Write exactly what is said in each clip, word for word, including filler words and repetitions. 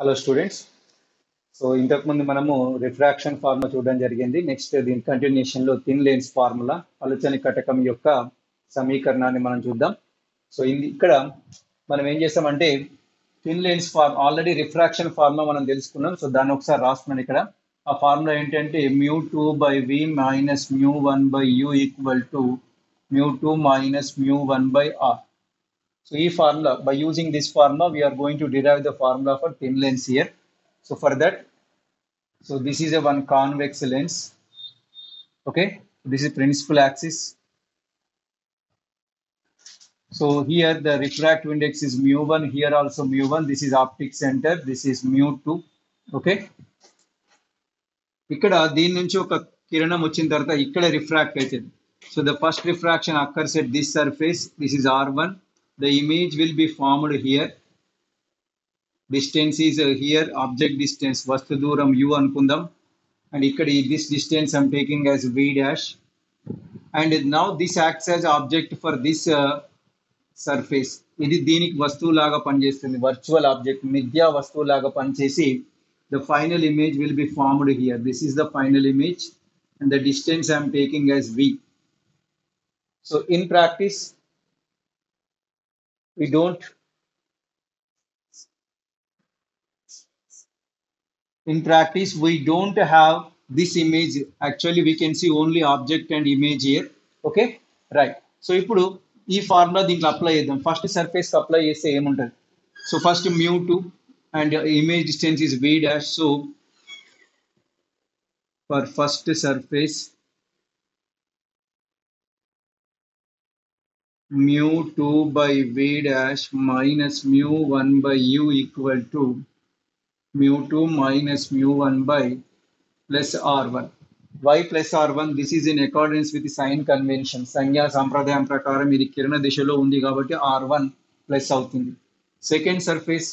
Hello students. So ఇంతకుముందు మనము refraction formula చూడడం జరిగింది. నెక్స్ట్ దీని కంటిన్యూషన్లో థిన్ లెన్స్ ఫార్ములా పలుచని కటకం యొక్క సమీకరణాన్ని మనం చూద్దాం. సో ఇది ఇక్కడ మనం ఏం చేస్తామంటే thin lens form already refraction formula మనం తెలుసుకున్నాం. సో దాన్ని ఒకసారి రాస్తున్నాను ఇక్కడ. ఆ ఫార్ములా ఏంటంటే mu two by we minus mu one by you equal to mu two minus mu one by R. So, e formula, by using this formula, we are going to derive the formula for thin lens here. So, for that, so this is a one convex lens. Okay, this is principal axis. So, here the refractive index is mu one, here also mu one. This is optic center, this is mu two. Okay. ఇక్కడ దీని నుంచి ఒక కిరణం వచ్చిన తర్వాత ఇక్కడ refract అవుతుంది. So, the first refraction occurs at this surface. This is R one. The image will be formed here. Distance is uh, here, object distance, vastu dooram u anukundam. And ikkada this distance I am taking as v dash. And now this acts as object for this uh, surface. Idi deeniki vastuvu laga panichestundi, virtual object, midya vastuvu laga panichesi. The final image will be formed here. This is the final image and the distance I am taking as v. So in practice, we don't in practice we don't have this image. Actually we can see only object and image here. Okay, right. So ipudu ee formula dintlo apply cheddam. First surface apply cheste em untadi. So first mu two and image distance is v dash. So for first surface mu two by v dash minus mu one by u equal to mu two minus mu one by plus R one. Why plus R one? This is in accordance with the sign convention. Sanya sampradayam prakaram idi kirana dishalo undi kabatti R one plus avutundi. Second surface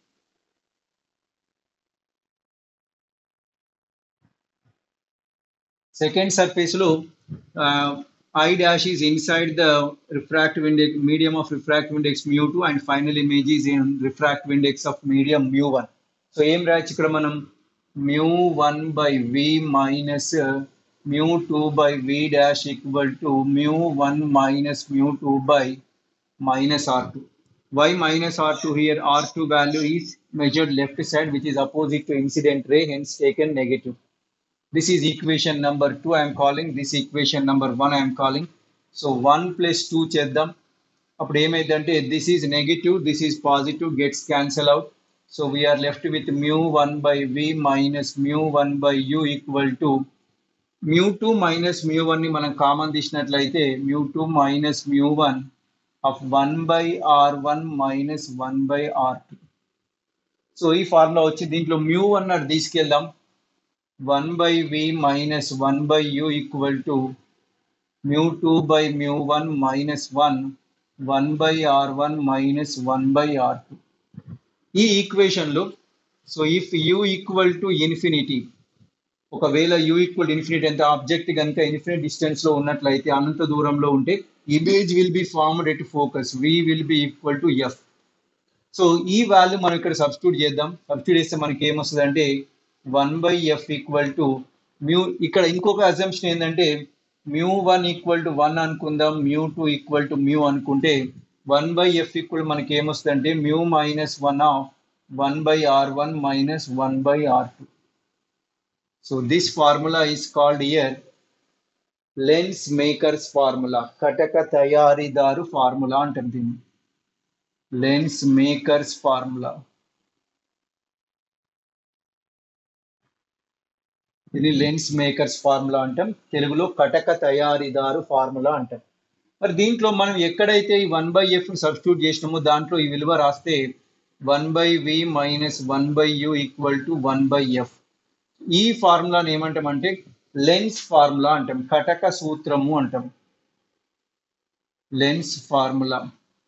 second surface lo uh, I dash is inside the refractive index medium of refractive index mu two and final image is in refractive index of medium mu one. So em రాయొచ్చు ఇక్కడ మనం mu one by v minus uh, mu two by v dash equal to mu one minus mu two by minus R two. Why minus R two here? R two value is measured left side, which is opposite to incident ray, hence taken negative. This is equation number two I am calling. This equation number one I am calling. So one plus two cheddam. Appudu emaidante this is negative, this is positive, gets cancel out. So we are left with mu one by v minus mu one by u equal to mu two minus mu one ni manam common తీసినట్లయితే mu two minus mu one of one by R one minus one by R two. So ఈ formula వచ్చి దీంట్లో mu one అటు తీసుకెళ్దాం. one by v minus one by u equal to mu two by mu one minus one, one by R one minus one by R two. ఈ equation లో so if u equal to infinity, ఒకవేళ u equal infinity అంటే object కనుక infinite distance లో ఉన్నట్లయితే, అనంత దూరంలో ఉంటే image will be formed at focus, v will be equal to f. సో ఈ వాల్యూ మనం ఇక్కడ సబ్స్టిట్యూట్ చేద్దాం. సబ్స్టిట్యూట్ చేస్తే మనకి ఏమొస్తుంది అంటే one by f equal to mu. ఇక్కడ ఇంకొక అజంప్షన్ ఏంటంటే mu one equal to one అనుకుందాం, mu two equal to mu అనుకుంటే వన్ బై ఎఫ్ ఈక్వల్ మనకి ఏమొస్తుంది అంటే mu minus one of one by R one minus one by R two. So this formula is called ear lens makers formula, కటక తయారీదారు ఫార్ములా అంటారు దీన్ని. Lens makers formula, ఇది లెన్స్ మేకర్స్ ఫార్ములా అంటాం. తెలుగులో కటక తయారీదారు ఫార్ములా అంటాం. మరి దీంట్లో మనం ఎక్కడైతే ఈ వన్ బై ఎఫ్ సబ్స్టిట్యూట్ చేసినామో దాంట్లో ఈ విలువ రాస్తే one by we minus one by you equal to one by f. ఈ ఫార్ములాని ఏమంటామంటే లెన్స్ ఫార్ములా అంటాం, కటక సూత్రము అంటాం. లెన్స్ ఫార్ములా,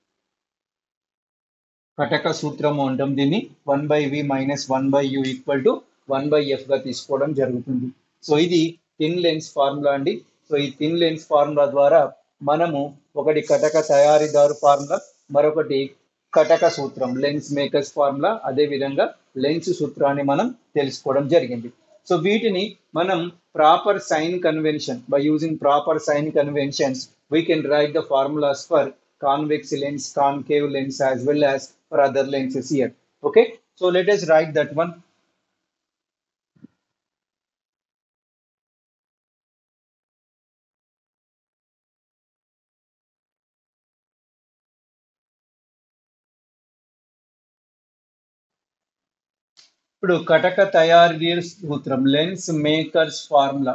కటక సూత్రము అంటాం దీన్ని. One by we minus one by you equal to one by f గా తీసుకోవడం జరుగుతుంది. సో ఇది థిన్ లెన్స్ ఫార్ములా అండి. సో ఈ థిన్ లెన్స్ ఫార్ములా ద్వారా మనము ఒకటి కటక తయారీదారు ఫార్ములా, మరొకటి కటక సూత్రం, లెన్స్ మేకర్స్ ఫార్ములా, అదే విధంగా లెన్స్ సూత్రాన్ని మనం తెలుసుకోవడం జరిగింది. సో వీటిని మనం proper sign convention, by using proper sign conventions we can write the formulas for convex lens, concave lens as well as for other lenses here. Okay, so let us write that one. ఇప్పుడు కటక తయారీ సూత్రం, lens makers formula.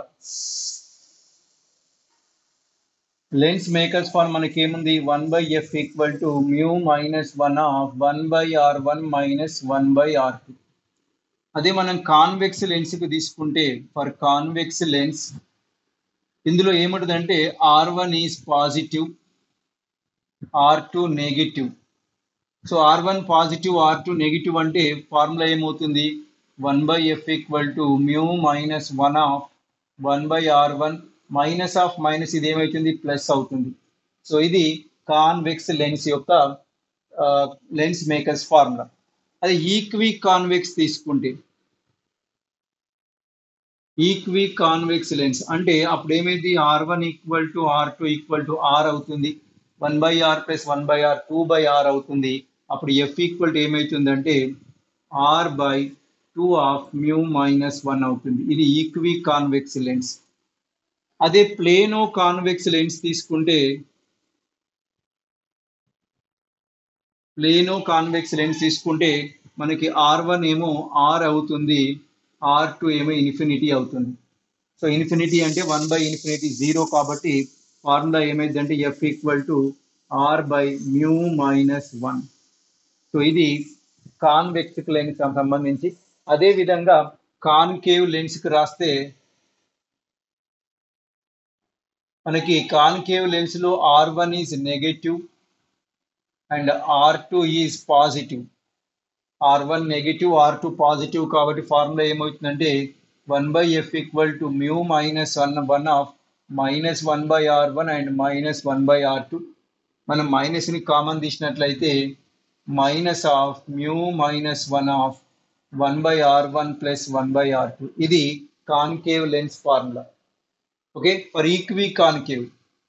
Lens makers form మనకి ఏముంది, one by f equal to mu minus one of one by R one minus one by R two. అదే మనం convex లెన్స్కి తీసుకుంటే, for convex lens ఇందులో ఏముంటుందంటే R one is positive, R two negative. So R one positive, R two negative అంటే formula ఏమవుతుంది, one by f equal to mu minus one of one by R one minus of minus ఇది ఏమవుతుంది, plus అవుతుంది. So ఇది convex lens యొక్క lens makers formula. అదే equiconvex తీసుకుంటే, equiconvex lens అంటే అప్పుడు ఏమైంది, R one equal to R two equal to R అవుతుంది, one by R plus one by R two by R అవుతుంది. అప్పుడు ఎఫ్ ఈక్వల్ టు ఏమవుతుందంటే R by two of mu minus one అవుతుంది. ఇది equiconvex lens. అదే plano convex lens తీసుకుంటే, plano convex lens తీసుకుంటే మనకి ఆర్ వన్ ఏమో ఆర్ అవుతుంది, ఆర్ టూ ఏమో ఇన్ఫినిటీ అవుతుంది. సో ఇన్ఫినిటీ అంటే వన్ బై ఇన్ఫినిటీ జీరో, కాబట్టి ఫార్ములా ఏమైందంటే f equal to R by mu minus one. So ఇది కాన్వెక్స్ లెన్స్ సంబంధించి. అదే విధంగా కాన్కేవ్ లెన్స్కి రాస్తే మనకి కాన్కేవ్ లెన్స్ లో R one is negative and R two is positive. R one negative, R two positive, కాబట్టి ఫార్ములా ఏమవుతుందంటే one by f equal to mu minus one one of minus one by R one and minus one by R two. మనం మైనస్ని common తీసినట్లయితే minus of mu minus one of one by R one plus one by R two. ఇది concave lens formula. Okay, for equiconcave,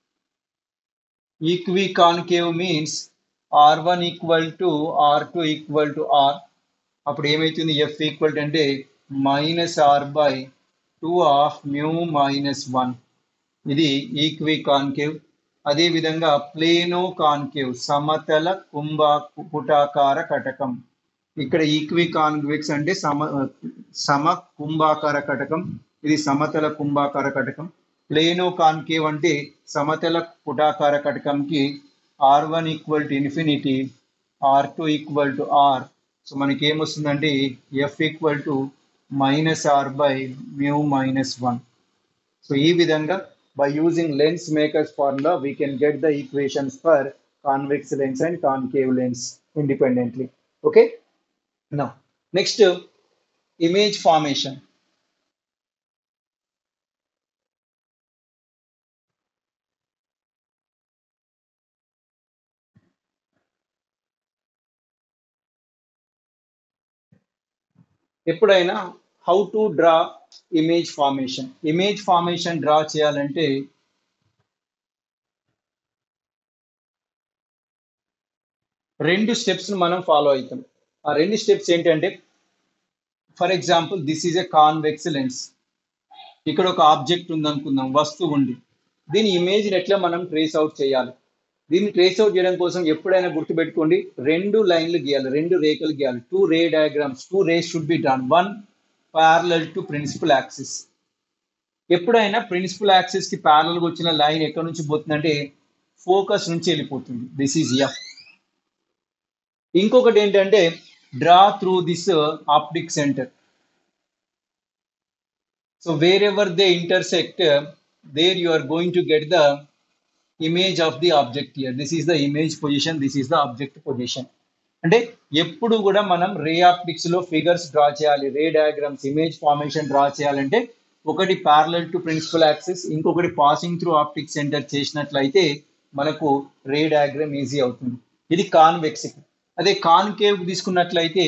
equiconcave means R one equal to R two equal to R. అప్పుడు ఏమైతుంది, F equal to అంటే minus R by two of mu minus one. ఇది equiconcave. అదేవిధంగా plano concave, సమతల కుంభా పుటాకార కటకం. ఇక్కడ ఈక్వికాన్వెక్స్ అంటే సమ సమ కుంభాకార కటకం, ఇది సమతల కుంభాకార కటకం. ప్లేనో కాన్కేవ్ అంటే సమతల పుటాకార కటకంకి R one equal to infinity, R two equal to R. So మనకి ఏమొస్తుందంటే f equal to minus R by mu minus one. So ఈ విధంగా by using lens makers formula we can get the equations for convex lens and concave lens independently. Okay, now next, image formation. ఎప్పుడైనా how to draw image formation, image formation draw చేయాలంటే రెండు steps మనం follow అవుతాం. ఆ రెండు steps ఏంటంటే, for example this is a convex lens. ఇక్కడ ఒక ఆబ్జెక్ట్ ఉందనుకుందాం, వస్తువు ఉంది. దీని ఇమేజ్ని ఎట్లా మనం ట్రేస్ అవుట్ చేయాలి? దీన్ని ట్రేస్ అవుట్ చేయడం కోసం ఎప్పుడైనా గుర్తుపెట్టుకోండి, రెండు లైన్లు గీయాలి, రెండు రేఖలు గీయాలి. Two ray diagrams, two rays should be drawn, one parallel to principal axis. ఎప్పుడైనా ప్రిన్సిపల్ యాక్సిస్ కి ప్యారలల్ గా వచ్చిన లైన్ ఎక్కడి నుంచి పోతుందంటే ఫోకస్ నుంచి వెళ్ళిపోతుంది. This is f. ఇంకొకటి ఏంటంటే draw through this optic centre. So wherever they intersect, there you are going to get the image of the object here. This is the image position, this is the object position. అంటే ఎప్పుడు కూడా మనం ray optics లో figures draw చేయాలి, ray diagrams, image formation draw చేయాలంటే ఒకటి parallel to principal axis, ఇంకొకటి passing through optic centre చేసినట్లయితే మనకు రే డయాగ్రామ్ ఈజీ అవుతుంది. ఇది కాన్వెక్స్. అదే కాన్కేవ్ తీసుకున్నట్లయితే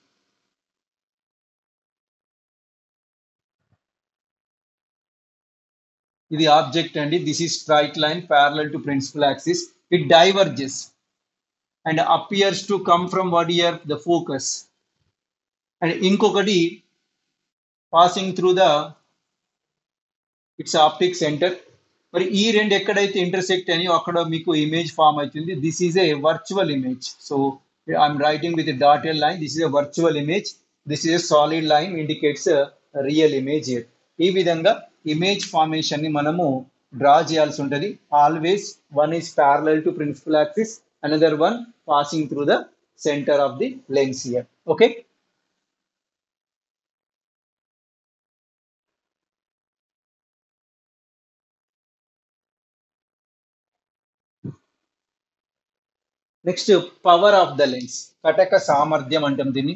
ఇది ఆబ్జెక్ట్ అండి. This is straight line parallel to principal axis. It diverges and appears to come from what ear the focus. And ఇంకొకటి passing through the its optic centre. మరి ఈ రెండు ఎక్కడైతే ఇంటర్సెక్ట్ అయ్యో అక్కడ మీకు ఇమేజ్ ఫామ్ అవుతుంది. This is a virtual image. So I'm writing with dotted line. This is a virtual image. This is a solid line indicates real image here. ఈ విధంగా ఇమేజ్ ఫార్మేషన్ ని మనము డ్రా చేయాల్సి ఉంటుంది. Always one is parallel to principal axis, another one passing through the centre of the lens here. Okay. Next power of the lens, కటక సామర్థ్యం అంటాం దీన్ని.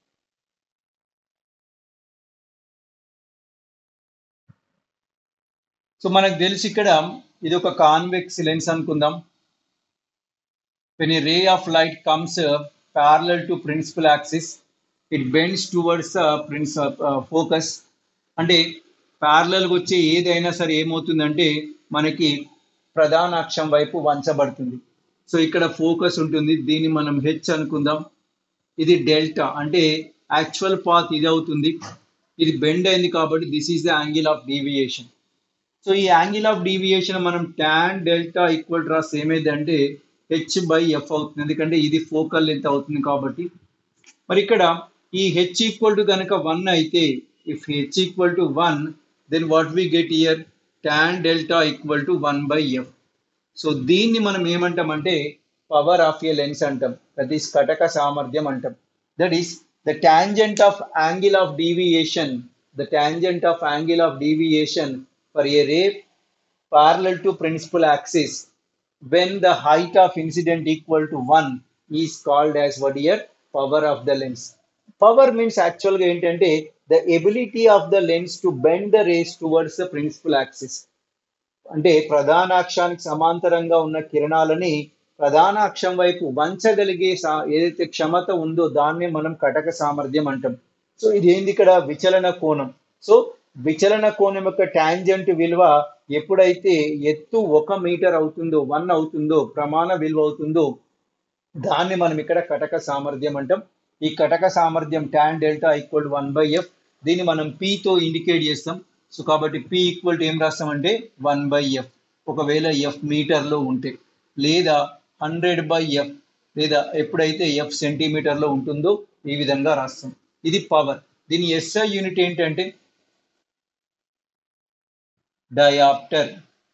సో మనకు తెలిసి ఇక్కడ ఇది ఒక కాన్వెక్స్ లెన్స్ అనుకుందాం. when a ray of light comes uh, parallel to principal axis, it bends towards the uh, principal uh, focus. అంటే ప్యారలల్ గా వచ్చే ఏదైనా సరే ఏమవుతుందంటే మనకి ప్రధాన అక్షం వైపు వంచబడుతుంది. సో ఇక్కడ ఫోకస్ ఉంటుంది, దీన్ని మనం హెచ్ అనుకుందాం. ఇది డెల్టా అంటే యాక్చువల్ పాత్ ఇది అవుతుంది. ఇది బెండ్ అయింది కాబట్టి this is the angle of deviation. So ఈ యాంగిల్ ఆఫ్ డీవియేషన్ మనం టాన్ డెల్టా ఈక్వల్ రాస్ ఏమైందంటే హెచ్ బై ఎఫ్ అవుతుంది, ఎందుకంటే ఇది ఫోకల్ లెంత్ అవుతుంది కాబట్టి. మరి ఇక్కడ ఈ హెచ్ ఈక్వల్ టు కనుక వన్ అయితే, if H equal to one, then what we get here tan delta equal to one by F. So దీన్ని మనం ఏమంటామంటే పవర్ ఆఫ్ ఏ లెన్స్ అంటాం. దట్ ఈస్ కటక సామర్థ్యం అంటాం. That is the tangent of angle of deviation, the tangent of angle of deviation for a ray parallel to principal axis when the height of incident equal to one is called as what here power of the lens. Power means actual ga entante the ability of the lens to bend the rays towards the principal axis. అంటే ప్రధాన అక్షానికి సమాంతరంగా ఉన్న కిరణాలని ప్రధాన అక్షం వైపు వంచగలిగే ఏదైతే క్షమత ఉందో దాన్నే మనం కటక సామర్థ్యం అంటాం. సో ఇది ఏంది ఇక్కడ విచలన కోణం. సో విచలన కోణం యొక్క టాంజెంట్ విలువ ఎప్పుడైతే ఎత్తు ఒక మీటర్ అవుతుందో, వన్ అవుతుందో, ప్రమాణ విలువ అవుతుందో దాన్ని మనం ఇక్కడ కటక సామర్థ్యం అంటాం. ఈ కటక సామర్థ్యం tan delta equal to one by F. దీన్ని మనం పీతో ఇండికేట్ చేస్తాం. సో కాబట్టి పి ఈక్వల్ టు ఏం రాస్తామంటే వన్ బై ఎఫ్. ఒకవేళ ఎఫ్ మీటర్లో ఉంటే, లేదా హండ్రెడ్ బై ఎఫ్, లేదా ఎప్పుడైతే ఎఫ్ సెంటీమీటర్లో ఉంటుందో ఈ విధంగా రాస్తాం. ఇది పవర్. దీని ఎస్ఐ యూనిట్ ఏంటంటే డయాప్టర్.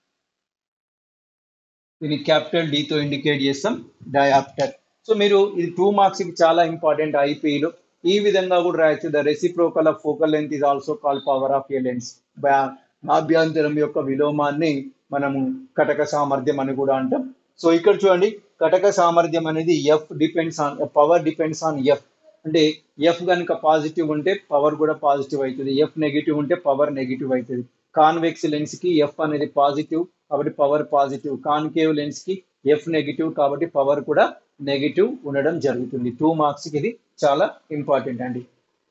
దీన్ని క్యాపిటల్ డితో ఇండికేట్ చేస్తాం, డయాప్టర్. సో మీరు ఇది టూ మార్క్స్కి చాలా ఇంపార్టెంట్ ఐపీలో. ఈ విధంగా కూడా రాయొచ్చు. The reciprocal of focal length is also call power of a lens. నాభ్యంతరం యొక్క విలోమాన్ని మనము కటక సామర్థ్యం అని కూడా అంటాం. సో ఇక్కడ చూడండి, కటక సామర్థ్యం అనేది F depends on power depends on F. అంటే ఎఫ్ కనుక పాజిటివ్ ఉంటే పవర్ కూడా పాజిటివ్ అవుతుంది, ఎఫ్ నెగిటివ్ ఉంటే పవర్ నెగిటివ్ అవుతుంది. కాన్వెక్స్ లెన్స్ కి ఎఫ్ అనేది పాజిటివ్ కాబట్టి పవర్ పాజిటివ్, కాన్కేవ్ లెన్స్ కి ఎఫ్ నెగిటివ్ కాబట్టి పవర్ కూడా నెగిటివ్ ఉండడం జరుగుతుంది. టూ మార్క్స్ కి ఇది చాలా ఇంపార్టెంట్ అండి.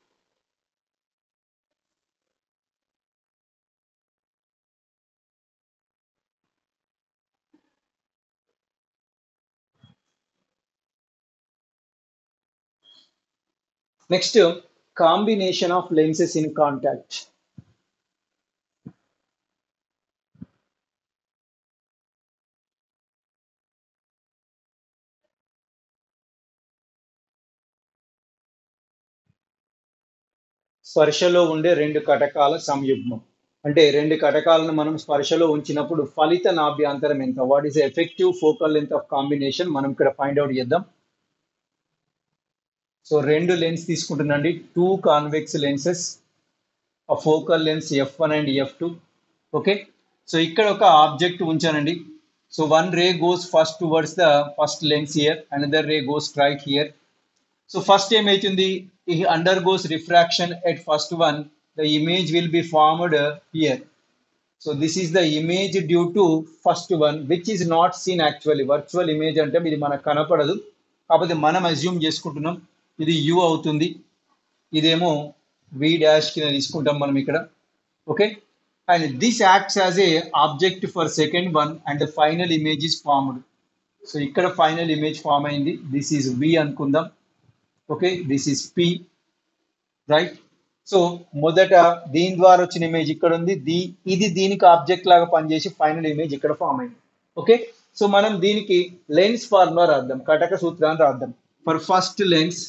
Next, combination of lenses in contact. స్పర్శలో ఉండే రెండు కటకాల సంయుగ్మం. అంటే రెండు కటకాలను మనం స్పర్శలో ఉంచినప్పుడు ఫలిత నాభ్యంతరం ఎంత, what is effective focal length of combination మనం ఇక్కడ ఫైండ్ అవుట్ చేద్దాం. సో రెండు లెన్స్ తీసుకుంటున్నాండి, టూ కాన్వెక్స్ లెన్సెస్, ఆ focal lens F one and F two. Okay. So ఇక్కడ ఒక ఆబ్జెక్ట్ ఉంచానండి. So one ray goes first towards the first lens here, another ray goes straight here. So first ఏమైతుంది, he undergoes refraction at first one, the image will be formed here. So this is the image due to first one which is not seen actually. Virtual image అంటే ఇది మనకు కనపడదు. కాకపోతే మనం assume చేసుకుంటున్నాం ఇది you అవుతుంది, ఇదేమో వి డాష్ కింద తీసుకుంటాం మనం ఇక్కడ. Okay, and this acts as a object for second one and the final image is formed. So ఇక్కడ ఫైనల్ ఇమేజ్ ఫామ్ అయింది, దిస్ ఈజ్ వి అనుకుందాం. Okay, this is P, right. So మొదట దీని ద్వారా వచ్చిన ఇమేజ్ ఇక్కడ ఉంది, దీ ఇది దీనికి ఆబ్జెక్ట్ లాగా పనిచేసి ఫైనల్ ఇమేజ్ ఇక్కడ ఫామ్ అయింది. ఓకే, సో మనం దీనికి లెన్స్ ఫార్ములా రాద్దాం, కటక సూత్రాన్ని రాద్దాం. ఫర్ ఫస్ట్ లెన్స్,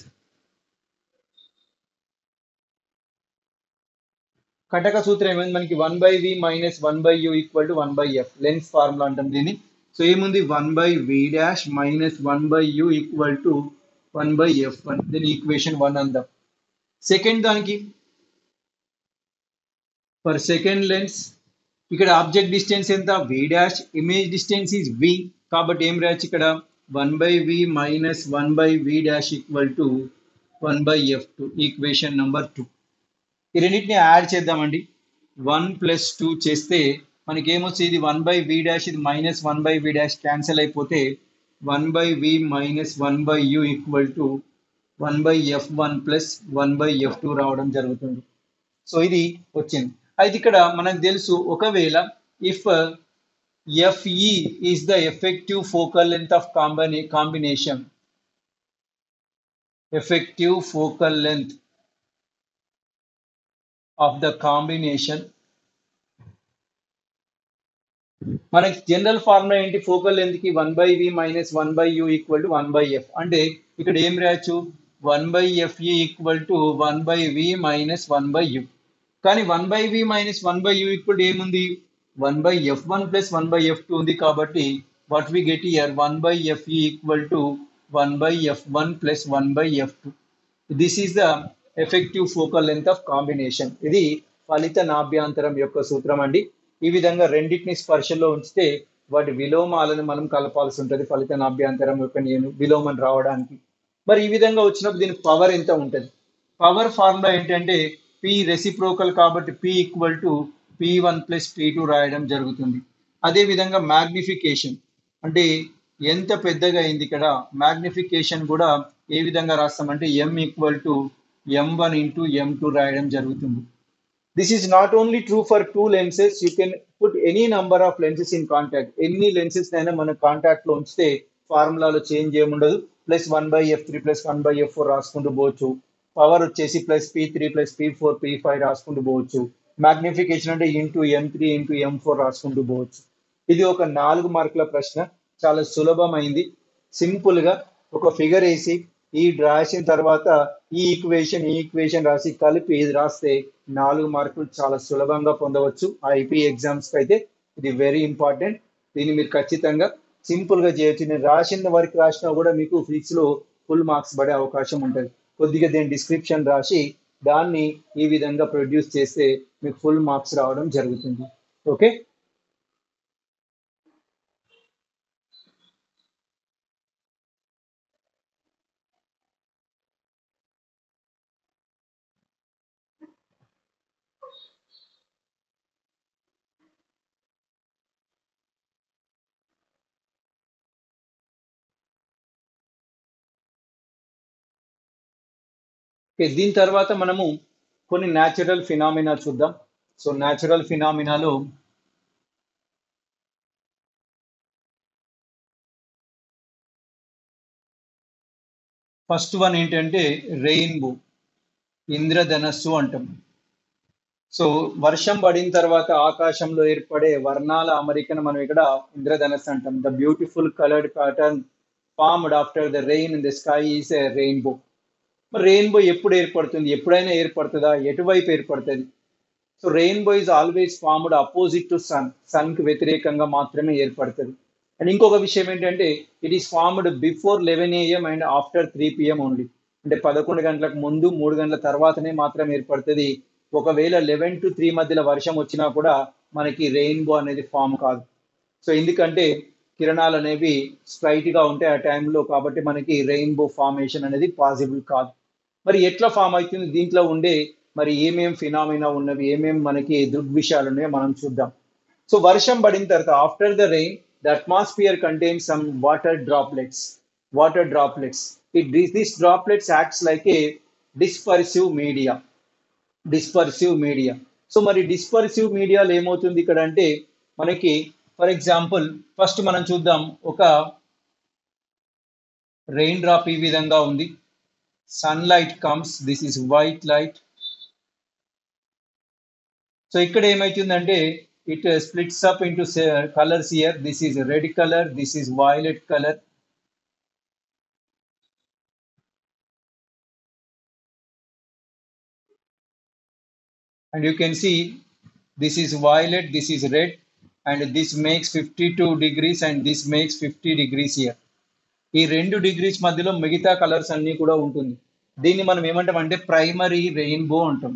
కటక సూత్రం ఏమైంది మనకి, one by we minus one by you equal to one by F, lens formula అంటాం దీన్ని. సో ఏముంది, one by V dash minus one by you equal to one by F one, దీని equation one అందాం. Second దానికి for second lens, ఇక్కడ object distance ఎంత, V dash, image distance is V, కాబట్టి ఏం రాయొచ్చు ఇక్కడ, one by we minus one by V dash equal to one by F two, equation number two. ఈ రెండింటిని యాడ్ చేద్దామండి, వన్ ప్లస్ టూ చేస్తే మనకి ఏమొచ్చింది, ఇది వన్ బై వి డాష్, ఇది minus one by V dash cancel అయిపోతే one by we minus one by you equal to one by F one plus one by F two రావడం జరుగుతుంది. So ఇది వచ్చింది. అయితే ఇక్కడ మనకు తెలుసు, ఒకవేళ if FE is the effective focal length of combine combination effective focal length of the combination, మనకి జనరల్ ఫార్ములా ఏంటి, ఫోకల్ లెంత్ కి one by we minus one by you equal to one by F, అంటే ఇక్కడ ఏం రాయొచ్చు, one by FE equal to one by we minus one by U. కానీ one by we minus one by you equal to ఏముంది, one by F one plus one by F two ఉంది, కాబట్టి what we get here, one by FE equal to one by F one plus one by F two. This is the effective focal length of combination. ఇది ఫలిత నాభ్యంతరం యొక్క సూత్రం అండి. ఈ విధంగా రెండింటిని స్పర్శలో ఉంచితే వాటి విలోమాలను మనం కలపాల్సి ఉంటుంది ఫలిత నాభ్యంతరం యొక్క నేను విలోమం రావడానికి. మరి ఈ విధంగా వచ్చినప్పుడు దీని పవర్ ఎంత ఉంటుంది, పవర్ ఫార్ములా ఏంటంటే పి రెసిప్రోకల్ కాబట్టి P equal to P one plus P two రాయడం జరుగుతుంది. అదేవిధంగా మ్యాగ్నిఫికేషన్ అంటే ఎంత పెద్దగా అయింది, ఇక్కడ మ్యాగ్నిఫికేషన్ కూడా ఏ విధంగా రాస్తామంటే M equal to M one into M two రాయడం జరుగుతుంది. This is not only true for two lenses, you can put any number of lenses in contact. ఎన్ని లెన్సెస్ అయినా మన కాంటాక్ట్లో ఉంచితే ఫార్ములాలో చేంజ్ ఏముండదు, plus one by F three plus one by F four రాసుకుంటూ పోవచ్చు. పవర్ వచ్చేసి plus P three plus P four P five రాసుకుంటూ పోవచ్చు. మ్యాగ్నిఫికేషన్ అంటే into M three into M four రాసుకుంటూ పోవచ్చు. ఇది ఒక నాలుగు మార్కుల ప్రశ్న, చాలా సులభమైంది. సింపుల్గా ఒక ఫిగర్ వేసి ఈ రాసిన తర్వాత ఈ ఈక్వేషన్ ఈ ఈక్వేషన్ రాసి కలిపి ఇది రాస్తే నాలుగు మార్కులు చాలా సులభంగా పొందవచ్చు. ఐపీ ఎగ్జామ్స్కి అయితే ఇది వెరీ ఇంపార్టెంట్. దీన్ని మీరు ఖచ్చితంగా సింపుల్గా చేయొచ్చు. నేను రాసిన వరకు రాసినా కూడా మీకు ఫిజిక్స్లో ఫుల్ మార్క్స్ పడే అవకాశం ఉంటుంది. కొద్దిగా దీని డిస్క్రిప్షన్ రాసి దాన్ని ఈ విధంగా ప్రొడ్యూస్ చేస్తే మీకు ఫుల్ మార్క్స్ రావడం జరుగుతుంది. ఓకే, దీని తర్వాత మనము కొన్ని న్యాచురల్ ఫినామినా చూద్దాం. సో న్యాచురల్ ఫినామినాలో ఫస్ట్ వన్ ఏంటంటే రెయిన్బో, ఇంద్రధనస్సు అంటాం. సో వర్షం పడిన తర్వాత ఆకాశంలో ఏర్పడే వర్ణాల అమరికను మనం ఇక్కడ ఇంద్రధనస్సు అంటాం. The beautiful coloured pattern formed after the rain in the sky is a rainbow. మరి రెయిన్బో ఎప్పుడు ఏర్పడుతుంది, ఎప్పుడైనా ఏర్పడుతుందా, ఎటువైపు ఏర్పడుతుంది? So rainbow is always formed opposite to sun, సన్కి వ్యతిరేకంగా మాత్రమే ఏర్పడుతుంది. అండ్ ఇంకొక విషయం ఏంటంటే it is formed before eleven AM and after three PM only. అంటే పదకొండు గంటలకు ముందు మూడు గంటల తర్వాతనే మాత్రం ఏర్పడుతుంది. ఒకవేళ లెవెన్ టు త్రీ మధ్యలో వర్షం వచ్చినా కూడా మనకి రెయిన్బో అనేది ఫామ్ కాదు. సో ఎందుకంటే కిరణాలు అనేవి స్ట్రైట్గా ఉంటాయి ఆ టైంలో, కాబట్టి మనకి రెయిన్బో ఫార్మేషన్ అనేది పాసిబుల్ కాదు. మరి ఎట్లా ఫామ్ అవుతుంది, దీంట్లో ఉండే మరి ఏమేం ఫినామినా ఉన్నవి, ఏమేమి మనకి దృగ్విషయాలు ఉన్నాయో మనం చూద్దాం. సో వర్షం పడిన తర్వాత after the rain the atmosphere contains some water droplets. water droplets. It these, these droplets acts like a dispersive media. Dispersive media. So మరి డిస్పర్సివ్ మీడియాలో ఏమవుతుంది ఇక్కడ అంటే మనకి ఫర్ ఎగ్జాంపుల్ ఫస్ట్ మనం చూద్దాం, ఒక రెయిన్ డ్రాప్ ఈ విధంగా ఉంది. Sunlight comes, this is white light. So ఇక్కడ ఏమవుతుందంటే it splits up into colours here. This is red colour, this is violet colour. And you can see this is violet, this is red, and this makes fifty-two degrees and this makes fifty degrees here. ఈ రెండు degrees మధ్యలో మిగతా colours అన్ని కూడా ఉంటుంది. దీన్ని మనం ఏమంటాం అంటే ప్రైమరీ రెయిన్బో అంటాం.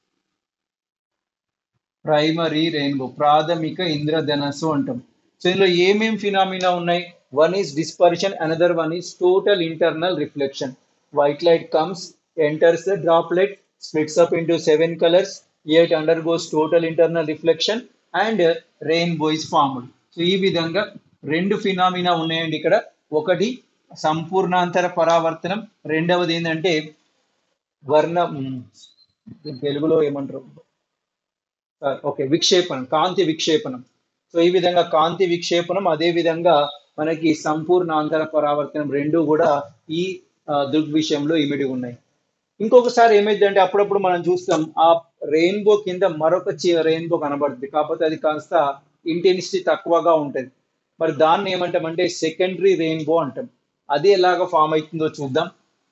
ప్రైమరీ రెయిన్బో, ప్రాథమిక ఇంద్రధనస్సు అంటాం. సో ఇందులో ఏమేం ఫినామినా ఉన్నాయి? One is dispersion, another one is total internal reflection. White light comes, enters the droplet, splits up into seven colors, yet undergoes total internal reflection and rainbow is formed. So ఈ విధంగా రెండు phenomena ఉన్నాయండి ఇక్కడ. ఒకటి సంపూర్ణాంతర పరావర్తనం, రెండవది ఏంటంటే వర్ణ తెలుగులో ఏమంటారు ఓకే విక్షేపణం, కాంతి విక్షేపణం. సో ఈ విధంగా కాంతి విక్షేపణం, అదే విధంగా మనకి సంపూర్ణాంతర పరావర్తనం రెండు కూడా ఈ దృగ్విషయంలో ఇమిడి ఉన్నాయి. ఇంకొకసారి ఏమైందంటే అప్పుడప్పుడు మనం చూస్తాం ఆ రెయిన్బో కింద మరొక రెయిన్బో కనబడుతుంది, కాకపోతే అది కాస్త ఇంటెన్సిటీ తక్కువగా ఉంటుంది. మరి దాన్ని ఏమంటామంటే సెకండరీ రెయిన్బో అంటాం. అది ఎలాగ ఫామ్ అవుతుందో చూద్దాం.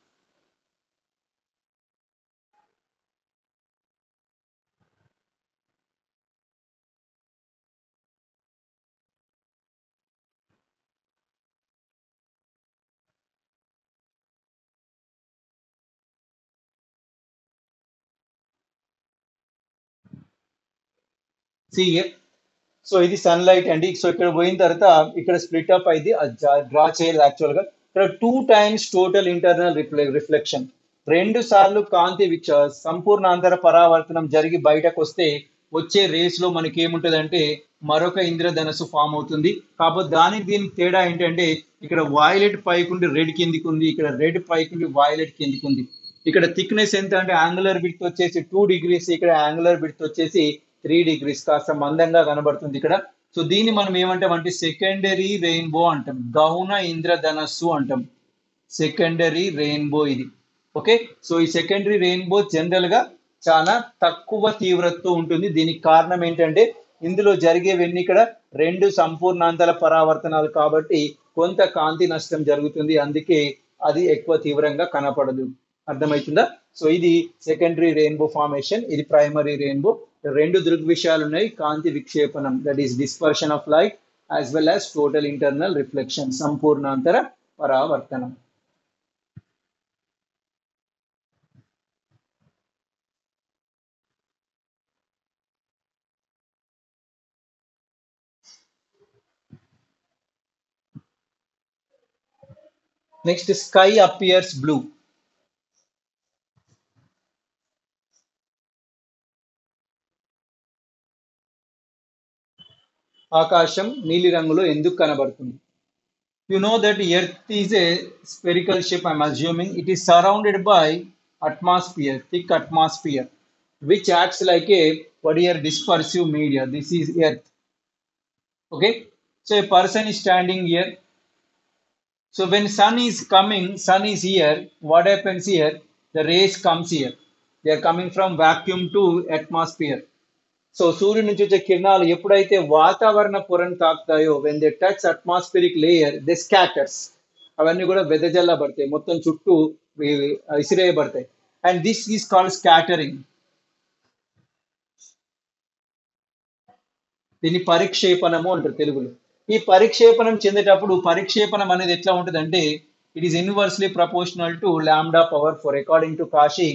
See here. సో ఇది సన్లైట్ అండి. సో ఇక్కడ పోయిన తర్వాత ఇక్కడ స్ప్లిట్ అప్ అయింది, డ్రా చేయాలి యాక్చువల్గా. ఇక్కడ two times total internal reflection, రెండు సార్లు కాంతి విక్ష సంపూర్ణాంతర పరావర్తనం జరిగి బయటకు వస్తే వచ్చే రేస్ లో మనకి ఏముంటుంది అంటే మరొక ఇంద్రధనస్సు ఫామ్ అవుతుంది. కాకపోతే దానికి దీనికి తేడా ఏంటంటే ఇక్కడ వైలెట్ పైకుండి రెడ్ కిందికి ఉంది, ఇక్కడ రెడ్ పైకుండి వైలెట్ కిందికి ఉంది. ఇక్కడ థిక్నెస్ ఎంత అంటే యాంగులర్ విడ్త్ వచ్చేసి టూ డిగ్రీస్, ఇక్కడ యాంగులర్ విడ్త్ వచ్చేసి త్రీ డిగ్రీస్, కాస్త మందంగా కనబడుతుంది ఇక్కడ. సో దీన్ని మనం ఏమంటాం అంటే సెకండరీ రెయిన్బో అంటాం, గౌణ ఇంద్రధనస్సు అంటాం, సెకండరీ రెయిన్బో ఇది. ఓకే, సో ఈ సెకండరీ రెయిన్బో జనరల్ గా చాలా తక్కువ తీవ్రతతో ఉంటుంది. దీనికి కారణం ఏంటంటే ఇందులో జరిగేవన్నీ ఇక్కడ రెండు సంపూర్ణాంతర పరావర్తనాలు కాబట్టి కొంత కాంతి నష్టం జరుగుతుంది, అందుకే అది ఎక్కువ తీవ్రంగా కనపడదు. అర్థమవుతుందా? సో ఇది సెకండరీ రెయిన్బో ఫార్మేషన్, ఇది ప్రైమరీ రెయిన్బో. రెండు దృగ్విషయాలు ఉన్నాయి, కాంతి విక్షేపణం that is dispersion of light as well as total internal reflection, సంపూర్ణాంతర పరావర్తనం. Next, sky appears blue. ఆకాశం నీలి రంగులో ఎందుకు కనబడుతుంది? You know that Earth is a spherical shape, I'm assuming. It is surrounded by atmosphere, thick atmosphere, which acts like a what here dispersive media. This is Earth. Okay, so a person is standing here. So when sun is coming, sun is here, what happens here? The rays comes here. They are coming from vacuum to atmosphere. So సూర్యుడి నుంచి వచ్చే కిరణాలు ఎప్పుడైతే వాతావరణ పొరను తాకుతాయో, when they touch atmospheric layer they scatters, అవన్నీ కూడా వెదజల్లబడతాయి, మొత్తం చుట్టూ విసిరేయబడతాయి. And this is called scattering. దీన్ని పరిక్షేపణము అంటారు తెలుగులో. ఈ పరిక్షేపణం చెందేటప్పుడు పరిక్షేపణం అనేది ఎట్లా ఉంటుంది అంటే it is inversely proportional to lambda power four according to Cauchy.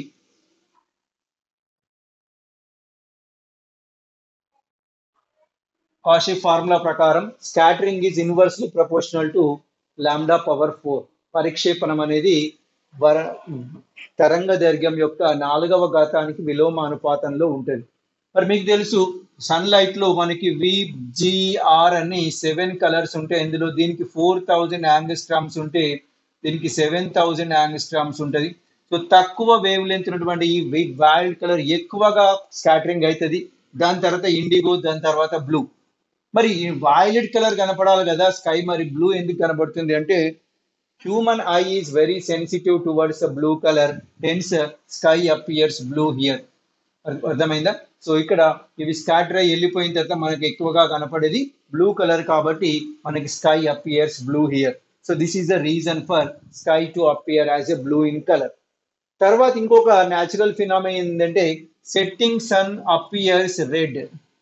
Cauchy formula ప్రకారం scattering is inversely proportional to lambda power four. పరిక్షేపణం అనేది వర తరంగ దైర్ఘ్యం యొక్క నాలుగవ ఘాతానికి విలోమ అనుపాతంలో ఉంటుంది. మరి మీకు తెలుసు సన్లైట్ లో మనకి వి జిఆర్ అని సెవెన్ కలర్స్ ఉంటాయి. ఇందులో దీనికి ఫోర్ థౌజండ్ యాంగిస్ట్రామ్స్ ఉంటే దీనికి సెవెన్ థౌజండ్ యాంగ్స్ట్రామ్స్ ఉంటుంది. సో తక్కువ వేవ్ లెంత్ ఉన్నటువంటి ఈ వైల్డ్ కలర్ ఎక్కువగా స్కాటరింగ్ అవుతుంది. దాని తర్వాత ఇండిగో, దాని తర్వాత బ్లూ. మరి ఈ వైలెట్ కలర్ కనపడాలి కదా స్కై, మరి బ్లూ ఎందుకు కనబడుతుంది అంటే human eye is very sensitive towards the blue colour, hence sky appears blue here. అర్థమైందా? సో ఇక్కడ ఇవి స్కాటర్ అయ్యి వెళ్ళిపోయిన తర్వాత మనకి ఎక్కువగా కనపడేది బ్లూ కలర్ కాబట్టి మనకి sky appears blue here. So this is the reason for sky to appear as a blue in colour. తర్వాత ఇంకొక న్యాచురల్ ఫినామినా ఏంటంటే setting sun appears red.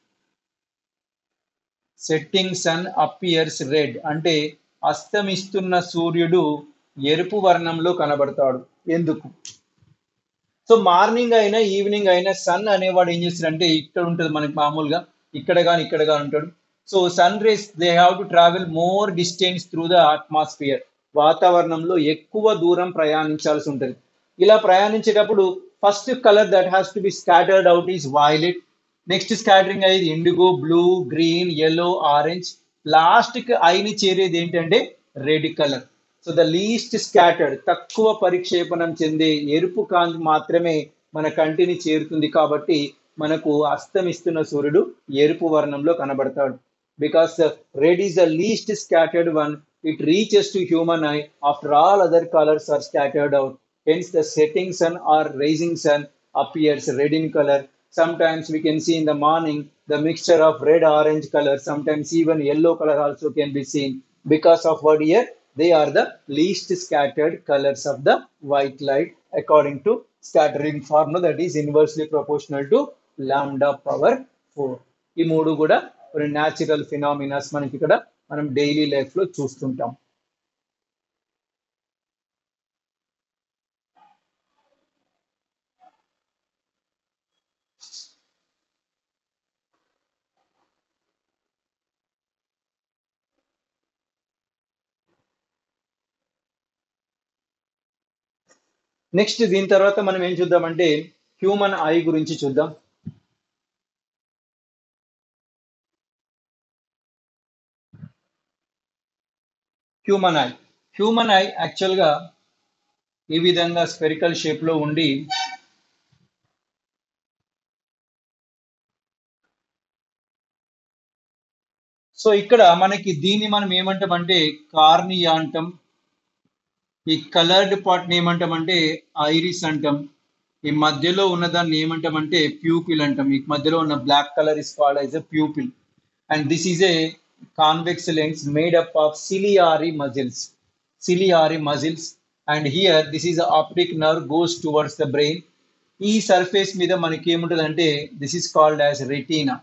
Setting sun appears red అంటే అస్తమిస్తున్న సూర్యుడు ఎరుపు వర్ణంలో కనబడతాడు. ఎందుకు? సో మార్నింగ్ అయినా ఈవినింగ్ అయినా సన్ అనేవాడు ఏం చేస్తాడంటే ఇక్కడ ఉంటుంది మనకి మామూలుగా, ఇక్కడ కానీ ఇక్కడ కానీ ఉంటాడు. So sun rays they have to travel more distance through the atmosphere. వాతావరణంలో ఎక్కువ దూరం ప్రయాణించాల్సి ఉంటుంది. ఇలా ప్రయాణించేటప్పుడు first colour that has to be scattered out is violet. Next scattering అయ్యేది indigo, blue, green, yellow, orange. లాస్ట్కి ఐని చేరేది ఏంటంటే red colour. So the least scattered, తక్కువ పరిక్షేపణం చెందే ఎరుపు కాంతి మాత్రమే మన కంటిని చేరుతుంది కాబట్టి మనకు అస్తమిస్తున్న సూర్యుడు ఎరుపు వర్ణంలో కనబడతాడు. Because red is the least scattered one, it reaches to human eye after all other colours are scattered out. Hence the setting sun or rising sun appears red in color. Sometimes we can see in the morning the mixture of red orange color, sometimes even yellow color also can be seen. Because of what here? They are the least scattered colors of the white light according to scattering formula, that is inversely proportional to lambda power four. ఈ మూడు కూడా కొన్ని natural phenomenas మనకి ఇక్కడ మనం daily life లో చూస్తుంటాం. Next దీని తర్వాత మనం ఏం చూద్దామంటే హ్యూమన్ ఐ గురించి చూద్దాం. హ్యూమన్ ఐ హ్యూమన్ ఐ యాక్చువల్గా ఈ విధంగా స్పెరికల్ షేప్లో ఉండి సో ఇక్కడ మనకి దీన్ని మనం ఏమంటామంటే కార్నియా అంటాం. ఈ కలర్డ్ పార్ట్ని ఏమంటామంటే ఐరిస్ అంటాం. ఈ మధ్యలో ఉన్నదాన్ని ఏమంటామంటే ప్యూపిల్ అంటాం. ఈ మధ్యలో ఉన్న black colour is called as a pupil. And this is a convex lens made up of ciliary muscles. Ciliary muscles and here this is optic nerve goes towards the brain. ఈ surface మీద మనకి ఏముంటుంది అంటే this is called as retina.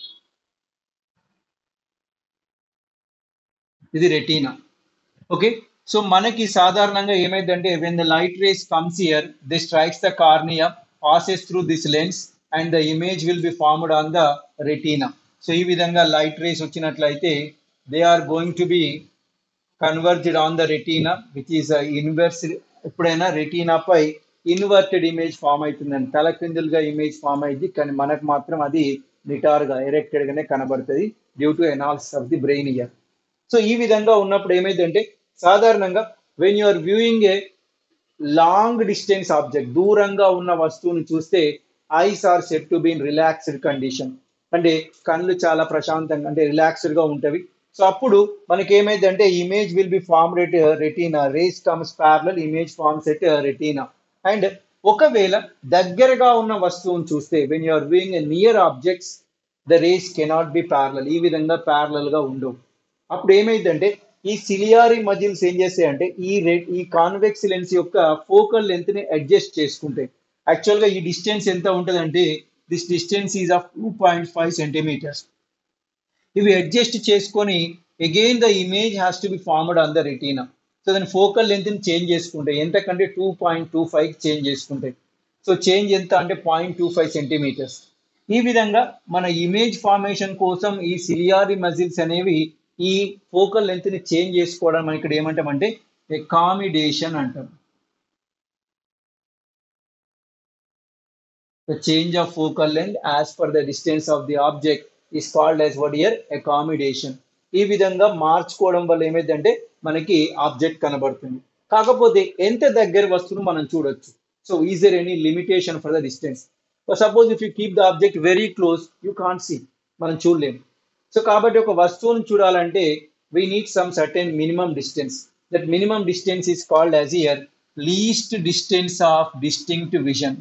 ఇది retina. Okay, so మనకి సాధారణంగా ఏమైందంటే when the light rays comes here they strikes the cornea, passes through this lens and the image will be formed on the retina. So ఈ విధంగా light rays వచ్చినట్లయితే they are going to be converged on the retina which is inverse. ఎప్పుడైనా రెటీనాపై inverted image form అవుతుందండి, తలక్రిందులుగా image form అయింది, కానీ మనకు మాత్రం అది నిటార్గా ఎరెక్టెడ్గానే కనబడుతుంది due to analysis of the brain here. So ఈ విధంగా ఉన్నప్పుడు ఏమైందంటే సాధారణంగా when you are viewing a long distance object, దూరంగా ఉన్న వస్తువుని చూస్తే eyes are set to be in relaxed condition, అంటే కళ్ళు చాలా ప్రశాంతంగా అంటే రిలాక్స్డ్గా ఉంటవి. సో అప్పుడు మనకి ఏమైందంటే image will be formed at retina, rays comes parallel, image forms at retina. And ఒకవేళ దగ్గరగా ఉన్న వస్తువుని చూస్తే when you are viewing a near objects the rays cannot be parallel, ఈ విధంగా ప్యారలల్గా ఉండవు. అప్పుడు ఏమైందంటే ఈ సిలియారీ మజిల్స్ ఏం చేస్తాయంటే ఈ రెడ్ ఈ కాన్వెక్స్ లెన్స్ యొక్క ఫోకల్ లెంత్ ని అడ్జస్ట్ చేసుకుంటాయి. యాక్చువల్గా ఈ డిస్టెన్స్ ఎంత ఉంటుందంటే this distance is of two point five centimetres. ఇవి అడ్జస్ట్ చేసుకొని again the image has to be formed on the retina. So దాని ఫోకల్ లెంత్ ని చేంజ్ చేసుకుంటాయి, ఎంతకంటే two point two five change చేసుకుంటాయి. సో చేంజ్ ఎంత అంటే పాయింట్ టూ ఫైవ్ సెంటీమీటర్స్. ఈ విధంగా మన ఇమేజ్ ఫార్మేషన్ కోసం ఈ సిలియారీ మజిల్స్ అనేవి ఈ ఫోకల్ లెంత్ ని చేంజ్ చేసుకోవడం మనం ఇక్కడ ఏమంటామంటే అకామిడేషన్ అంటాం. The change of focal length as per the distance of the object is called as what here accommodation. ఈ విధంగా మార్చుకోవడం వల్ల ఏమైందంటే మనకి ఆబ్జెక్ట్ కనబడుతుంది. కాకపోతే ఎంత దగ్గర వస్తువును మనం చూడొచ్చు. So is there any limitation for the distance? Suppose if you keep the object very close you can't see, మనం చూడలేము. సో కాబట్టి ఒక వస్తువును చూడాలంటే we need some certain minimum distance. That minimum distance is called as here least distance of distinct vision.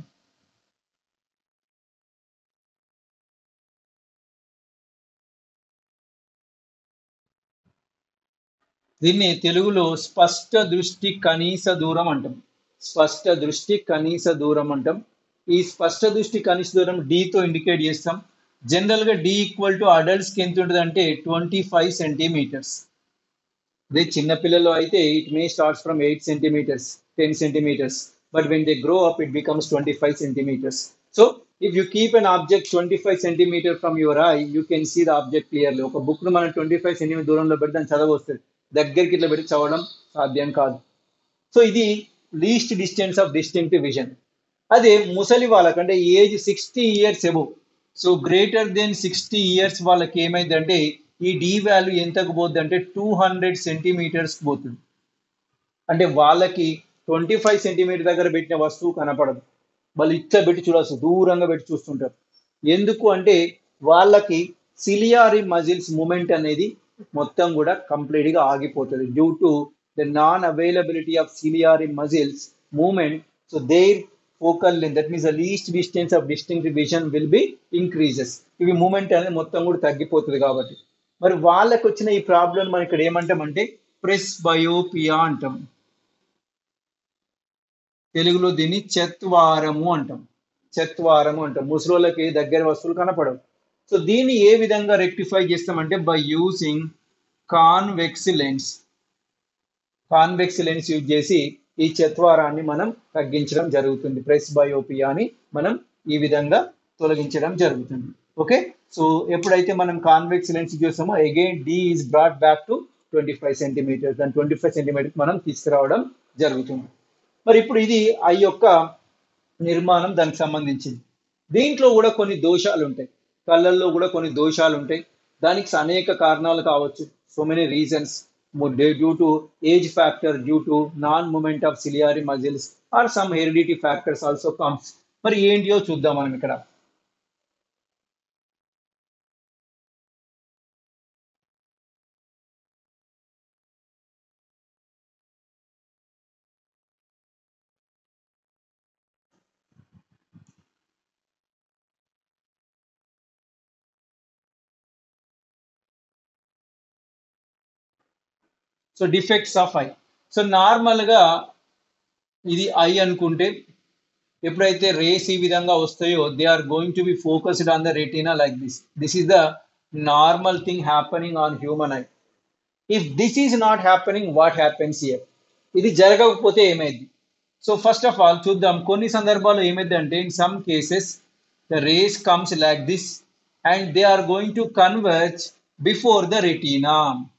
దీన్ని తెలుగులో స్పష్ట దృష్టి కనీస దూరం అంటాం. స్పష్ట దృష్టి కనీస దూరం అంటాం. ఈ స్పష్ట దృష్టి కనీస దూరం డీతో ఇండికేట్ చేస్తాం. జనరల్గా డి ఈక్వల్ టు అడల్ట్స్కి ఎంత ఉంటుంది అంటే ట్వంటీ ఫైవ్ సెంటీమీటర్స్. అదే చిన్నపిల్లలు అయితే it may starts from eight centimetres, ten centimetres, but when they grow up it becomes twenty five centimetres. So if you keep an object twenty five centimetre from your eye you can see the object clearly. ఒక బుక్ను మనం twenty five centimetre దూరంలో పెడితే దాన్ని చదవస్తుంది, దగ్గరికి ఇట్లా పెట్టి చదవడం సాధ్యం కాదు. సో ఇది least distance of distinct vision. అదే ముసలి వాళ్ళకంటే age sixty years above, so greater than sixty years వాళ్ళకి ఏమైందంటే ఈ డి వాల్యూ ఎంతకు పోద్ది అంటే టూ హండ్రెడ్ సెంటీమీటర్స్ పోతుంది. అంటే వాళ్ళకి ట్వంటీ ఫైవ్ సెంటీమీటర్ దగ్గర పెట్టిన వస్తువు కనపడదు, వాళ్ళు ఇట్లా పెట్టి చూడవచ్చు, దూరంగా పెట్టి చూస్తుంటారు. ఎందుకు అంటే వాళ్ళకి సిలియారీ మజిల్స్ మూమెంట్ అనేది మొత్తం కూడా కంప్లీట్గా ఆగిపోతుంది due to the non availability of ciliary muscles movement. So their focal length, that means the least distance of distinct vision will be increases. ఇవి మూమెంట్ అనేది మొత్తం కూడా తగ్గిపోతుంది కాబట్టి. మరి వాళ్ళకి వచ్చిన ఈ ప్రాబ్లం మనం ఇక్కడ ఏమంటామంటే ప్రెస్ బయోపియా అంటాం. తెలుగులో దీన్ని చెత్వారము అంటాం. చెత్వారము అంటాం. ముసలోళ్ళకి దగ్గర వస్తువులు కనపడవు. సో దీన్ని ఏ విధంగా రెక్టిఫై చేస్తామంటే by using convex lens. Convex lens use చేసి ఈ చెత్వారాన్ని మనం తగ్గించడం జరుగుతుంది. ప్రెస్ బయోపియాని మనం ఈ విధంగా తొలగించడం జరుగుతుంది. ఓకే, సో ఎప్పుడైతే మనం కాన్వెక్స్ లెన్స్ చూసామో again D is brought back to twenty five centimetres, దాని ట్వంటీ ఫైవ్ సెంటీమీటర్స్ మనం తీసుకురావడం జరుగుతుంది. మరి ఇప్పుడు ఇది ఐ యొక్క నిర్మాణం, దానికి సంబంధించింది. దీంట్లో కూడా కొన్ని దోషాలు ఉంటాయి, కళ్ళల్లో కూడా కొన్ని దోషాలు ఉంటాయి. దానికి అనేక కారణాలు కావచ్చు, so many reasons, due to age factor, due to non movement of ciliary muscles or some heredity factors also comes. మరి ఏంటియో చూద్దాం మనం ఇక్కడ. So defects of eye. So నార్మల్గా ఇది ఐ అనుకుంటే ఎప్పుడైతే రేస్ ఈ విధంగా వస్తాయో they are going to be focused on the retina like this. This is the normal thing happening on human eye. If this is not happening, what happens here? ఇది జరగకపోతే ఏమైంది? సో ఫస్ట్ ఆఫ్ ఆల్ చూద్దాం. కొన్ని సందర్భాల్లో ఏమైంది అంటే in some cases the rays comes like this and they are going to converge before the retina.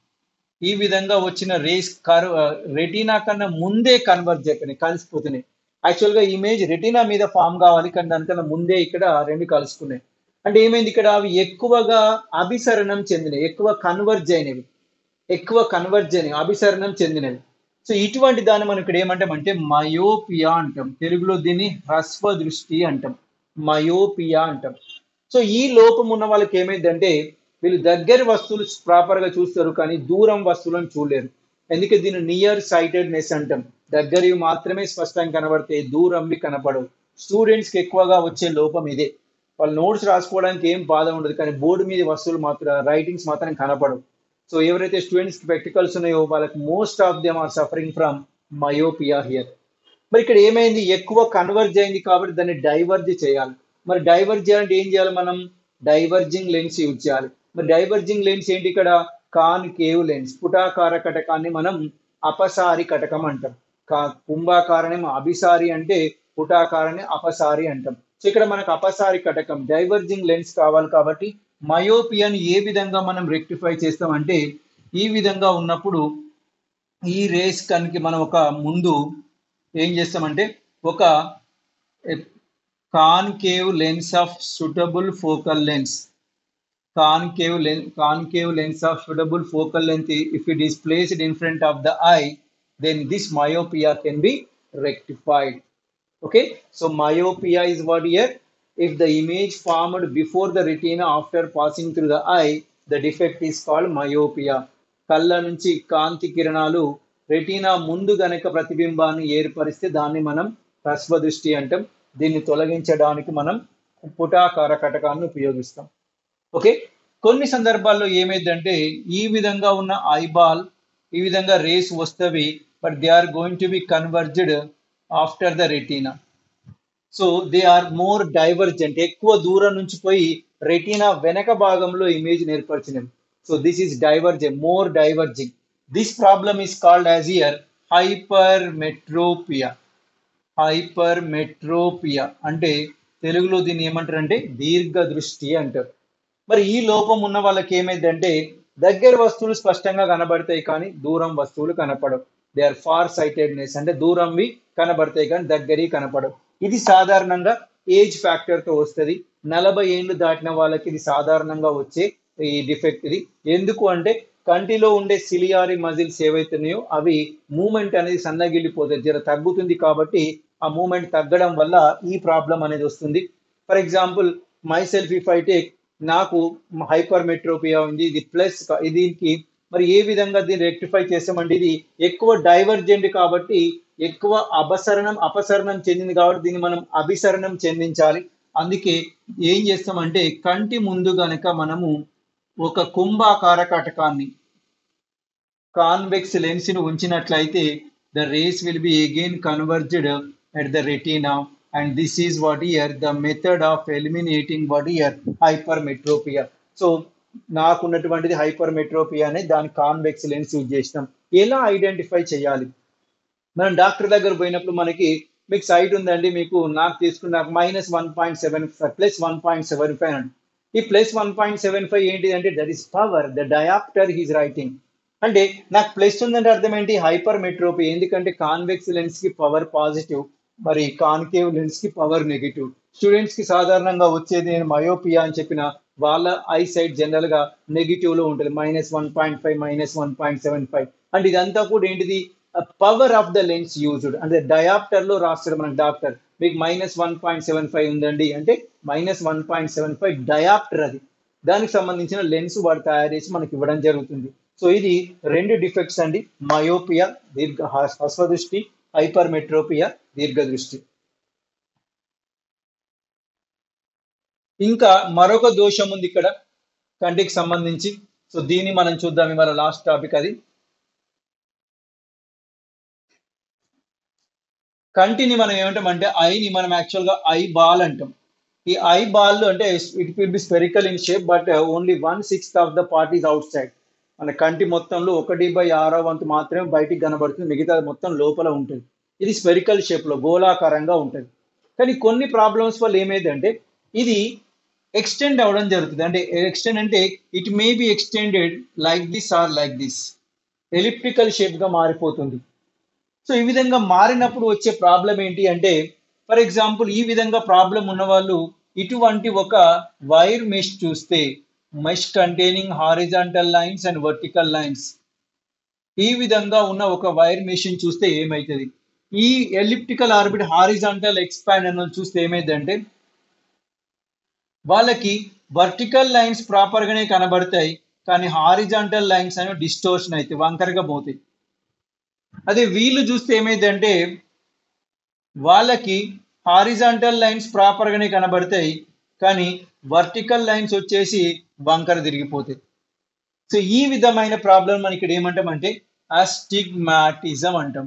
ఈ విధంగా వచ్చిన రేస్ కర్ రెటీనా కన్నా ముందే కన్వర్జ్ అయిపోయినాయి, కలిసిపోతున్నాయి. యాక్చువల్గా ఇమేజ్ రెటీనా మీద ఫామ్ కావాలి, కానీ దానికన్నా ముందే ఇక్కడ రెండు కలుసుకున్నాయి. అంటే ఏమైంది ఇక్కడ, అవి ఎక్కువగా అభిసరణం చెందినవి, ఎక్కువ కన్వర్జ్ అయినవి, ఎక్కువ కన్వర్జ్ అయినవి, అభిసరణం చెందినవి. సో ఇటువంటి దాన్ని మనం ఇక్కడ ఏమంటామంటే మయోపియా అంటాం. తెలుగులో దీన్ని హ్రస్వ దృష్టి అంటాం, మయోపియా అంటాం. సో ఈ లోపం ఉన్న వాళ్ళకి ఏమైందంటే వీళ్ళు దగ్గర వస్తువులు ప్రాపర్గా చూస్తారు, కానీ దూరం వస్తువులను చూడలేరు. ఎందుకంటే దీన్ని నియర్ సైటెడ్నెస్ అంటాం. దగ్గరవి మాత్రమే స్పష్టంగా కనబడతాయి, దూరంవి కనపడవు. స్టూడెంట్స్కి ఎక్కువగా వచ్చే లోపం ఇదే. వాళ్ళు నోట్స్ రాసుకోవడానికి ఏం బాధ ఉండదు, కానీ బోర్డు మీద వస్తువులు మాత్రం, రైటింగ్స్ మాత్రం కనపడవు. సో ఎవరైతే స్టూడెంట్స్కి ప్రాక్టికల్స్ ఉన్నాయో వాళ్ళకి most of them are suffering from myopia here. మరి ఇక్కడ ఏమైంది, ఎక్కువ కన్వర్జ్ అయింది కాబట్టి దాన్ని డైవర్జ్ చేయాలి. మరి డైవర్జ్ చేయాలంటే ఏం చేయాలి, మనం డైవర్జింగ్ లెన్స్ యూజ్ చేయాలి. మరి డైవర్జింగ్ లెన్స్ ఏంటి ఇక్కడ, కాన్కేవ్ లెన్స్. పుటాకార కటకాన్ని మనం అపసారి కటకం అంటాం. కా కుంభాకారనేమో అభిసారి అంటే పుటాకారాన్ని అపసారి అంటాం. సో ఇక్కడ మనకు అపసారి కటకం, డైవర్జింగ్ లెన్స్ కావాలి. కాబట్టి మయోపియాని ఏ విధంగా మనం రెక్టిఫై చేస్తామంటే ఈ విధంగా ఉన్నప్పుడు ఈ రేస్ కనుక మనం ఒక ముందు ఏం చేస్తామంటే ఒక concave lens of suitable focal lens, concave lens concave lens of suitable focal length if it is placed in front of the eye then this myopia can be rectified. Okay, so myopia is what here? If the image formed before the retina after passing through the eye, the defect is called myopia. కళ్ళ నుంచి కాంతి కిరణాలు retina ముందు గనక ప్రతిబింబాన్ని ఏర్పరిస్తే దాన్ని మనం హ్రస్వ దృష్టి అంటాం. దీన్ని తొలగించడానికి మనం పుటాకార కటకాన్ని ఉపయోగిస్తాం. ఓకే, కొన్ని సందర్భాల్లో ఏమైందంటే ఈ విధంగా ఉన్న ఐబాల్ ఈ విధంగా రేస్ వస్తవి, but they are going to be converged after the retina. So they are more divergent, ఎక్కువ దూరం నుంచి పోయి రెటీనా వెనక భాగంలో ఇమేజ్ ఏర్పరిచినవి. So this is divergent, more diverging. This problem is called as here hypermetropia. Hypermetropia అంటే తెలుగులో దీన్ని ఏమంటారంటే దీర్ఘ దృష్టి అంటారు. మరి ఈ లోపం ఉన్న వాళ్ళకి ఏమైందంటే దగ్గర వస్తువులు స్పష్టంగా కనబడతాయి కానీ దూరం వస్తువులు కనపడవు. దే ఆర్ ఫార్ సైటెడ్నెస్ అంటే దూరంవి కనబడతాయి కానీ దగ్గరి కనపడవు. ఇది సాధారణంగా ఏజ్ ఫ్యాక్టర్తో వస్తుంది. నలభై ఏళ్ళు దాటిన వాళ్ళకి ఇది సాధారణంగా వచ్చే ఈ డిఫెక్ట్ ఇది. ఎందుకు అంటే కంటిలో ఉండే సిలియారీ మజిల్స్ ఏవైతున్నాయో అవి మూమెంట్ అనేది సన్నగిల్లిపోతుంది, జర తగ్గుతుంది. కాబట్టి ఆ మూమెంట్ తగ్గడం వల్ల ఈ ప్రాబ్లం అనేది వస్తుంది. For example myself if I take, నాకు హైపర్మెట్రోపియా ఉంది, ఇది ప్లస్ దీనికి మరి ఏ విధంగా దీన్ని రెక్టిఫై చేసామంటే ఇది ఎక్కువ డైవర్జెంట్ కాబట్టి ఎక్కువ అపసరణం అపసరణం చెందింది కాబట్టి దీన్ని మనం అభిసరణం చెందించాలి. అందుకే ఏం చేస్తామంటే కంటి ముందు గనక మనము ఒక కుంభాకార కటకాన్ని కాన్వెక్స్ లెన్స్ ను ఉంచినట్లయితే the rays will be again converged at the retina and this is what here the method of eliminating what here hypermetropia. So నాకు ఉన్నటువంటిది హైపర్మెట్రోపియా అనే దాని కాన్వెక్స్ లెన్స్ యూజ్ చేసినాం. ఎలా ఐడెంటిఫై చేయాలి? మనం డాక్టర్ దగ్గర పోయినప్పుడు మనకి మీకు సైట్ ఉందండి, మీకు నాకు తీసుకున్న నాకు minus one point seven five plus one point seven five అండి. ఈ plus one point seven five ఏంటి అంటే that is power, the diopter he's writing. అంటే నాకు ప్లస్ ఉందంటే అర్థం ఏంటి? హైపర్మెట్రోపియా. ఎందుకంటే కాన్వెక్స్ లెన్స్ కి పవర్ పాజిటివ్, మరి కాన్కేవ్ లెన్స్ కి పవర్ నెగిటివ్. స్టూడెంట్స్ కి సాధారణంగా వచ్చేది నేను మయోపియా అని చెప్పిన వాళ్ళ ఐ సైట్ జనరల్ గా నెగిటివ్ లో ఉంటుంది, minus one point five minus one point seven five. అంటే ఇదంతా కూడా ఏంటిది? Power of the lens used. అంటే డయాప్టర్ లో రాస్తాడు మనకు డాక్టర్, మీకు minus one point seven five ఉందండి అంటే minus one point seven five diopter, అది దానికి సంబంధించిన లెన్స్ వాడు తయారు చేసి మనకి ఇవ్వడం జరుగుతుంది. సో ఇది రెండు డిఫెక్ట్స్ అండి, మయోపియా దీర్ఘ హస్వదృష్టి, హైపర్మెట్రోపియా దీర్ఘదృష్టి. ఇంకా మరొక దోషం ఉంది ఇక్కడ కంటికి సంబంధించి. సో దీన్ని మనం చూద్దాం, ఇవాళ లాస్ట్ టాపిక్ అది. కంటిని మనం ఏమంటామంటే ఐని మనం యాక్చువల్గా ఐ బాల్ అంటాం. ఈ ఐ బాల్ అంటే it will be spherical in shape but only one sixth of the part is outside. మన కంటి మొత్తంలో ఒకటి బై ఆరో వంతు మాత్రమే బయటికి కనబడుతుంది, మిగతా మొత్తం లోపల ఉంటుంది. ఇది స్పెరికల్ షేప్లో గోళాకారంగా ఉంటుంది. కానీ కొన్ని ప్రాబ్లమ్స్ వల్ల ఏమైందంటే ఇది ఎక్స్టెండ్ అవ్వడం జరుగుతుంది. అంటే ఎక్స్టెండ్ అంటే it may be extended like this or like this, elliptical షేప్గా మారిపోతుంది. సో ఈ విధంగా మారినప్పుడు వచ్చే ప్రాబ్లం ఏంటి అంటే, ఫర్ ఎగ్జాంపుల్ ఈ విధంగా ప్రాబ్లం ఉన్నవాళ్ళు ఇటువంటి ఒక వైర్ మెష్ చూస్తే, mesh containing horizontal lines and vertical lines, ఈ విధంగా ఉన్న ఒక వైర్ మెషిన్ చూస్తే ఏమవుతుంది? ఈ ఎలిప్టికల్ ఆర్బిట్ హారిజాంటల్ ఎక్స్పాండ్ అని చూస్తే ఏమైందంటే వాళ్ళకి వర్టికల్ లైన్స్ ప్రాపర్గానే కనబడతాయి కానీ హారిజాంటల్ లైన్స్ అనేవి డిస్టోర్షన్ అవుతాయి, వంకరగా పోతాయి. అదే వీళ్ళు చూస్తే ఏమైందంటే వాళ్ళకి హారిజాంటల్ లైన్స్ ప్రాపర్గానే కనబడతాయి కానీ వర్టికల్ లైన్స్ వచ్చేసి వంకర తిరిగిపోతాయి. సో ఈ విధమైన ప్రాబ్లం మనం ఇక్కడ ఏమంటామంటే అస్టిగ్మాటిజం అంటాం.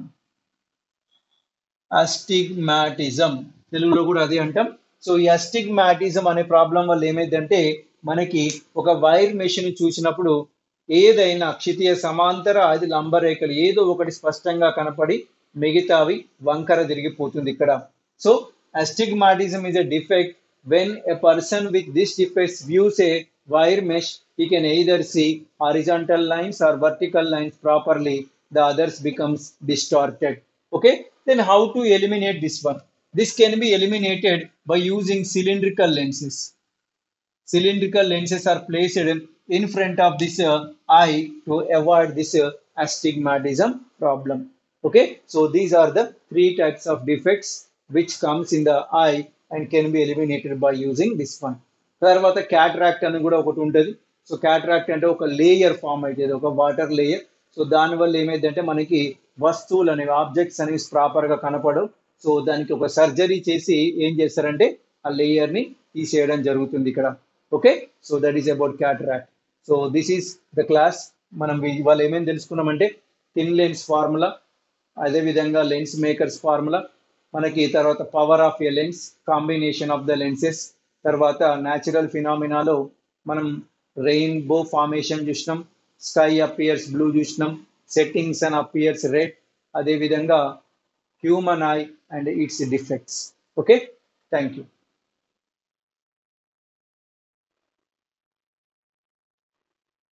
అస్టిగ్మాటిజం తెలుగులో కూడా అదే అంటాం. సో ఈ అస్టిగ్మాటిజం అనే ప్రాబ్లం వల్ల ఏమైందంటే మనకి ఒక వైర్ మెషిన్ చూసినప్పుడు ఏదైనా క్షితీయ సమాంతర అది లంబరేఖలు ఏదో ఒకటి స్పష్టంగా కనపడి మిగతావి వంకర తిరిగిపోతుంది ఇక్కడ. So astigmatism is a defect. When a person with this defect views a wire mesh, he can either see horizontal lines or vertical lines properly, the others becomes distorted. Okay, then how to eliminate this one? This can be eliminated by using cylindrical lenses. Cylindrical lenses are placed in front of this uh, eye to avoid this uh, astigmatism problem. Okay, so these are the three types of defects which comes in the eye and can be eliminated by using this one. తర్వాత cataract అని కూడా ఒకటి ఉంటుంది. So cataract అంటే ఒక layer form అవుతుంది, ఒక water layer. So దానివల్ల ఏమైందంటే మనకి వస్తువులు అనేవి, ఆబ్జెక్ట్స్ అనేవి ప్రాపర్గా కనపడవు. సో దానికి ఒక సర్జరీ చేసి ఏం చేస్తారంటే ఆ లేయర్ని తీసేయడం జరుగుతుంది ఇక్కడ. Okay, so that is about cataract. So this is the class. మనం ఇవాళ ఏమేమి తెలుసుకున్నామంటే థిన్ లెన్స్ ఫార్ములా, అదేవిధంగా లెన్స్ మేకర్స్ ఫార్ములా, మనకి తర్వాత power of a lens, combination of the lenses, తర్వాత న్యాచురల్ ఫినామినాలో మనం రెయిన్బో ఫార్మేషన్ చూసినాం, స్కై అపియర్స్ బ్లూ చూసినాం, సెట్టింగ్ సన్ అపియర్స్ రెడ్, అదేవిధంగా human eye and its defects. Okay, thank you.